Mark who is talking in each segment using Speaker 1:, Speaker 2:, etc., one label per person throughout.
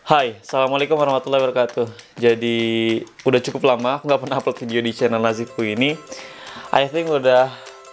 Speaker 1: Hai, Assalamualaikum warahmatullahi wabarakatuh. Jadi, udah cukup lama aku nggak pernah upload video di channel Nazifku ini. I think udah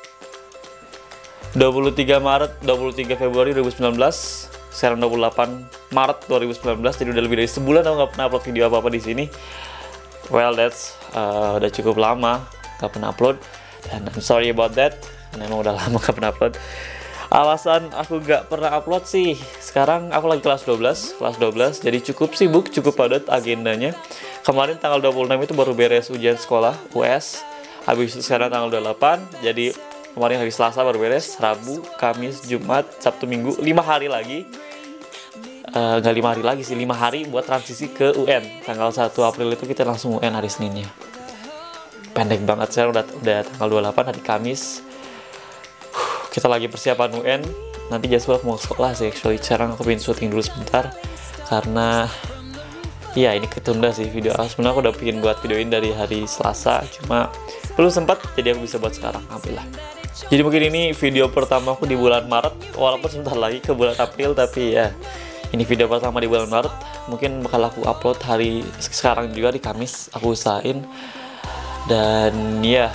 Speaker 1: 23 Maret, 23 Februari 2019. Sekarang 28 Maret 2019, jadi udah lebih dari sebulan aku nggak pernah upload video apa-apa di sini. Well, that's udah cukup lama nggak pernah upload. Dan I'm sorry about that, karena emang udah lama nggak pernah upload. Alasan aku gak pernah upload sih, sekarang aku lagi kelas 12, jadi cukup sibuk, cukup padat agendanya. Kemarin tanggal 26 itu baru beres ujian sekolah, US. Habis itu sekarang tanggal 28, jadi kemarin hari Selasa baru beres, Rabu, Kamis, Jumat, Sabtu, Minggu, 5 hari lagi. Nggak 5 hari lagi sih, 5 hari buat transisi ke UN. Tanggal 1 April itu kita langsung UN hari Seninnya. Pendek banget, sekarang udah tanggal 28 hari Kamis. Kita lagi persiapan UN. Nanti Jasper mau sekolah sih, actually sekarang aku pengen syuting dulu sebentar karena ya ini ketunda sih video. Sebenarnya aku udah pengen buat video ini dari hari Selasa, cuma belum sempat, jadi aku bisa buat sekarang, alhamdulillah. Jadi mungkin ini video pertama aku di bulan Maret, walaupun sebentar lagi ke bulan April, tapi ya ini video pertama di bulan Maret. Mungkin bakal aku upload hari sekarang juga di Kamis, aku usahain. Dan ya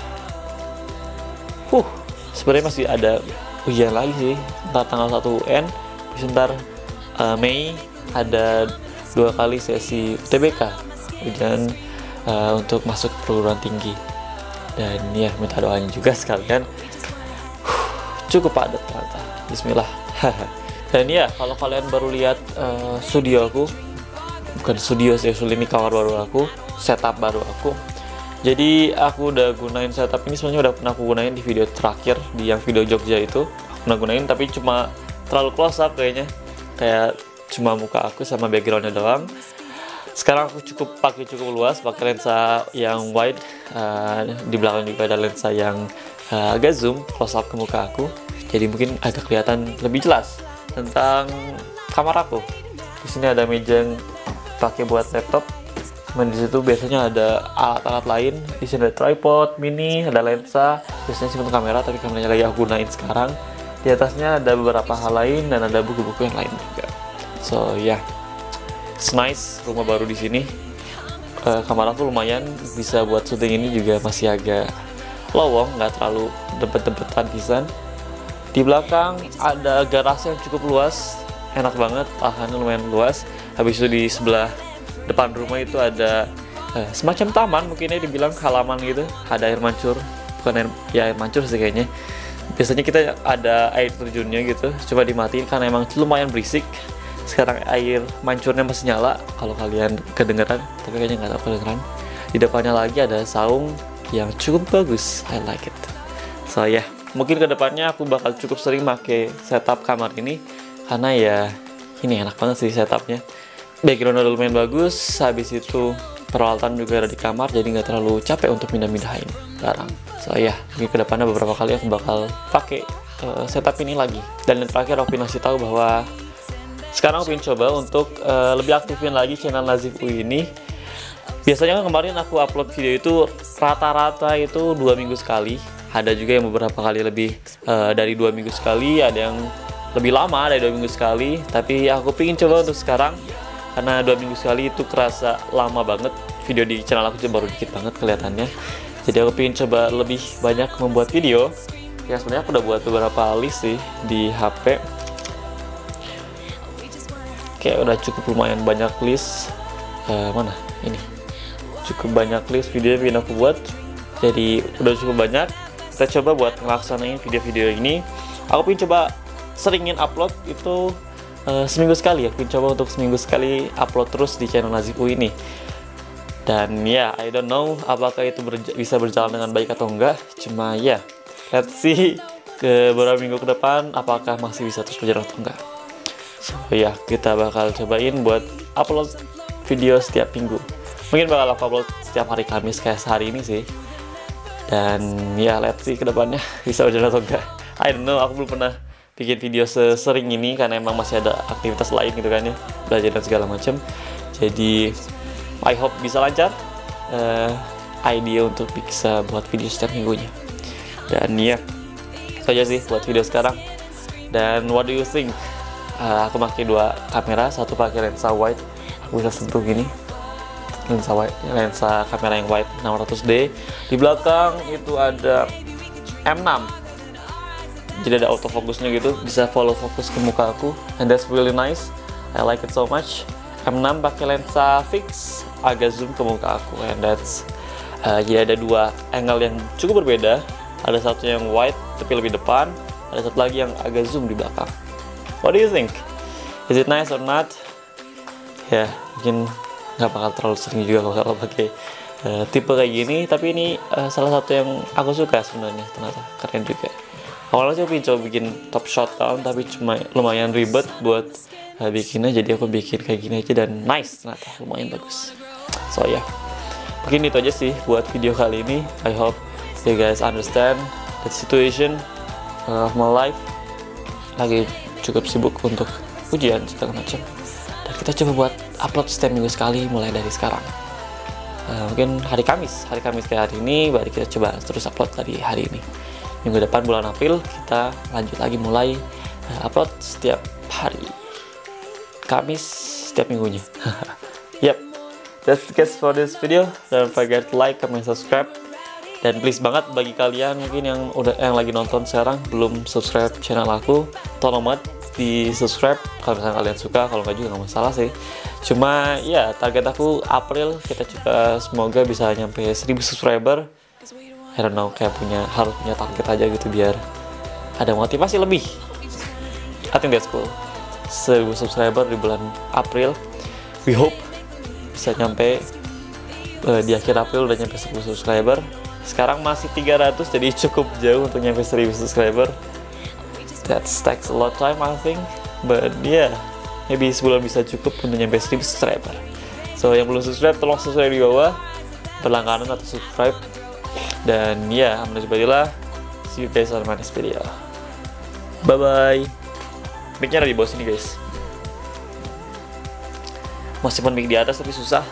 Speaker 1: sebenarnya masih ada ujian lagi sih, ntar tanggal 1 UN, sebentar Mei ada 2 kali sesi UTBK, ujian untuk masuk perguruan tinggi. Dan ya minta doanya juga sekalian. Cukup padat ternyata, bismillah. Dan ya kalau kalian baru lihat studio aku, bukan studio sih, ini kamar baru aku, setup baru aku. Jadi aku udah gunain setup ini, sebenarnya udah pernah aku gunain di video terakhir, di yang video Jogja itu aku pernah gunain, tapi cuma terlalu close up kayaknya, kayak cuma muka aku sama backgroundnya doang. Sekarang aku pakai cukup luas, pakai lensa yang wide, di belakang juga ada lensa yang agak zoom close up ke muka aku, jadi mungkin agak kelihatan lebih jelas tentang kamar aku. Di sini ada meja yang pakai buat laptop. Di situ biasanya ada alat-alat lain. Di sini ada tripod mini, ada lensa. Biasanya sih untuk kamera, tapi kameranya lagi aku gunain sekarang. Di atasnya ada beberapa hal lain dan ada buku-buku yang lain juga. So yeah, it's nice rumah baru di sini. Kamar aku lumayan bisa buat syuting ini juga, masih agak lowong, nggak terlalu dempet-dempetan pisan. Di belakang ada garasi yang cukup luas, enak banget, lahannya lumayan luas. Habis itu di sebelah depan rumah itu ada semacam taman, mungkinnya dibilang halaman gitu, ada air mancur, bukan air mancur sih kayaknya. Biasanya kita ada air terjunnya gitu, coba dimatiin karena emang lumayan berisik. Sekarang air mancurnya masih nyala, kalau kalian kedengeran, tapi kayaknya nggak tahu kedengeran. Di depannya lagi ada saung yang cukup bagus, I like it. So ya, mungkin kedepannya aku bakal cukup sering pakai setup kamar ini karena ya ini enak banget sih setupnya. Background udah lumayan bagus, habis itu peralatan juga ada di kamar, jadi nggak terlalu capek untuk mindah-mindahin barang. So ya, mungkin kedepannya beberapa kali aku bakal pakai setup ini lagi. Dan yang terakhir aku ngasih tahu bahwa sekarang aku ingin coba untuk lebih aktifin lagi channel Nazifku ini. Biasanya kan kemarin aku upload video itu rata-rata itu 2 minggu sekali. Ada juga yang beberapa kali lebih dari 2 minggu sekali, ada yang lebih lama dari 2 minggu sekali. Tapi aku pengen coba untuk sekarang, karena 2 minggu sekali itu kerasa lama banget. Video di channel aku juga baru dikit banget kelihatannya. Jadi aku pengen coba lebih banyak membuat video. Ya sebenarnya aku udah buat beberapa list sih di HP. Kayak udah cukup lumayan banyak list. Mana? Ini. Cukup banyak list video yang aku buat. Jadi udah cukup banyak. Kita coba buat ngelaksanain video-video ini. Aku pengen coba seringin upload itu seminggu sekali. Aku coba untuk seminggu sekali upload terus di channel Nazifku ini. Dan ya, I don't know apakah itu bisa berjalan dengan baik atau enggak. Cuma ya, let's see ke beberapa minggu ke depan apakah masih bisa terus berjalan atau enggak. So ya, kita bakal cobain buat upload video setiap minggu. Mungkin bakal aku upload setiap hari Kamis kayak sehari ini sih. Dan ya, let's see ke depannya bisa berjalan atau enggak. I don't know, aku belum pernah bikin video sesering ini karena emang masih ada aktivitas lain gitu kan ya, belajar dan segala macam. Jadi I hope bisa lancar idea untuk bisa buat video setiap minggunya. Dan ya, itu aja sih buat video sekarang. Dan what do you think? Aku pakai 2 kamera, satu pakai lensa wide, bisa sentuh gini. Lensa kamera yang wide 600D. Di belakang itu ada M6, jadi ada autofocusnya gitu, bisa follow fokus ke muka aku, and that's really nice. I like it so much. M6 pakai lensa fix, agak zoom ke muka aku, and that's jadi ada dua angle yang cukup berbeda. Ada satu yang wide tapi lebih depan, ada satu lagi yang agak zoom di belakang. What do you think? Is it nice or not? Ya, mungkin nggak bakal terlalu sering juga kalau pakai tipe kayak gini, tapi ini salah satu yang aku suka sebenarnya, ternyata keren juga. Awalnya sih coba bikin top shot down, tapi cuma lumayan ribet buat bikinnya, jadi aku bikin kayak gini aja dan nice, ternyata lumayan bagus. So ya, mungkin itu aja sih buat video kali ini. I hope you guys understand the situation of my life. Lagi cukup sibuk untuk ujian segala macam, dan kita coba buat upload setiap minggu sekali mulai dari sekarang. Mungkin hari Kamis kayak hari ini, baru kita coba terus upload dari hari ini. Minggu depan bulan April kita lanjut lagi mulai upload setiap hari Kamis setiap minggunya. Yep, that's it guys for this video. Don't forget to like, comment, subscribe. Dan please banget bagi kalian mungkin yang lagi nonton sekarang belum subscribe channel aku, tolong banget di subscribe kalau misalnya kalian suka. Kalau nggak juga nggak masalah sih. Cuma ya target aku April kita coba semoga bisa nyampe 1000 subscriber. I don't know, kayak harus punya target aja gitu biar ada motivasi lebih. I think that's cool. 1000 subscriber di bulan April. We hope bisa nyampe di akhir April udah nyampe 1000 subscriber. Sekarang masih 300, jadi cukup jauh untuk nyampe 1000 subscriber. That takes a lot of time I think, but yeah, maybe sebulan bisa cukup untuk nyampe 1000 subscriber. So yang belum subscribe tolong subscribe di bawah, berlangganan atau subscribe. Dan ya, alhamdulillah, see you guys on my next video. Bye bye. Mic-nya ada di bawah sini guys. Meskipun mic di atas tapi susah.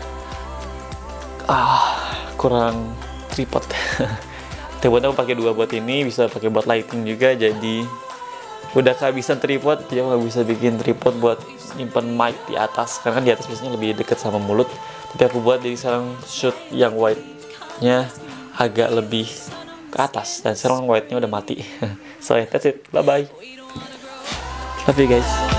Speaker 1: Kurang tripod. Tripodnya aku pakai 2 buat ini, bisa pakai buat lighting juga, jadi udah kehabisan tripod, jadi aku nggak bisa bikin tripod buat nyimpen mic di atas, karena di atas biasanya lebih dekat sama mulut. Tapi aku buat jadi sekarang shoot yang wide-nya agak lebih ke atas, dan sekarang wide-nya udah mati. So that's it, bye bye, love you guys.